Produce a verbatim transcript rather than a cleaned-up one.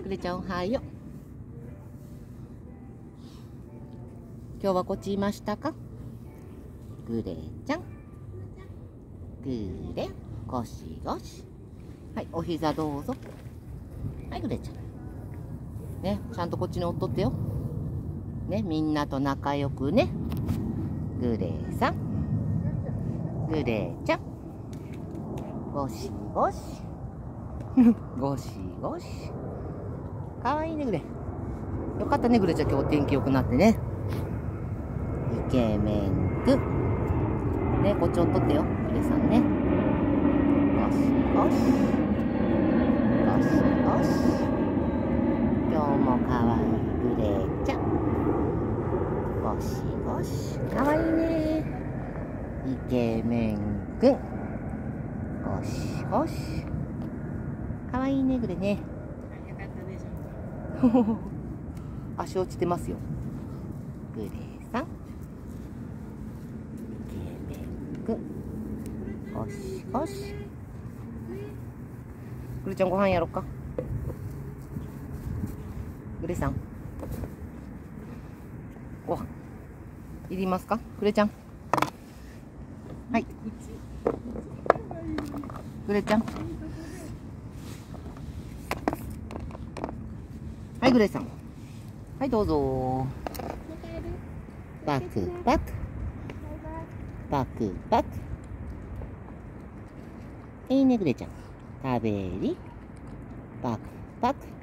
グレちゃんおはよう。今日はこっちいましたか？グレちゃん。グレ、ゴシゴシ。はい、お膝どうぞ。はい、グレちゃん。ね、ちゃんとこっちにおっとってよ。ね、みんなと仲良くね。グレさん。グレちゃん。ゴシゴシ。ゴシゴシ。かわいいね、グレ。よかったね、グレちゃん。今日天気良くなってね。イケメンくん。ね、こっちおっとってよ、グレさんね。ゴシゴシ。ゴシゴシ。今日もかわいいグレちゃん。ゴシゴシ。かわいいね。イケメンくん。ゴシゴシ。かわいいね、グレね。 よかったでしょ。 足落ちてますよ。グレさん。イケメンくん。ゴシゴシ。グレちゃんご飯やろっか。グレさん。ご飯。いりますか？グレちゃん。はい。グレちゃん。はい、グレさん。はい、どうぞ。バクバク。バクバク。いいね、グレちゃん。食べり。バクバク。